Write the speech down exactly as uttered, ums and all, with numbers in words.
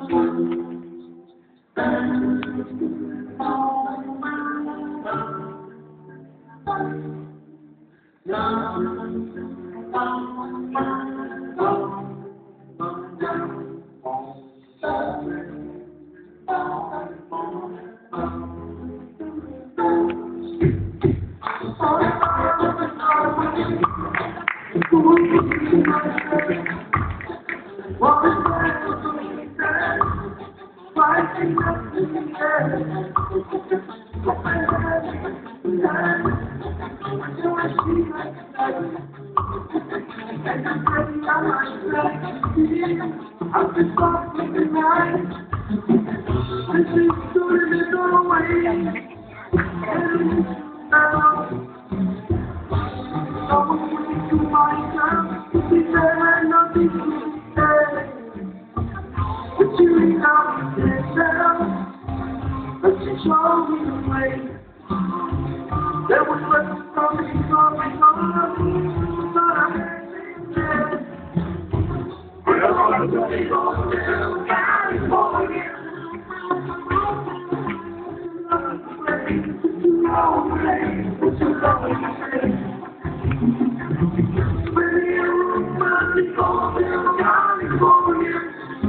I've been talking tonight. This is good in the way. Someone to my time. She said I love you today. But you ain't out there. But she showed me the way. There was less coming, coming, coming. But I had to we're going to be going to California. California.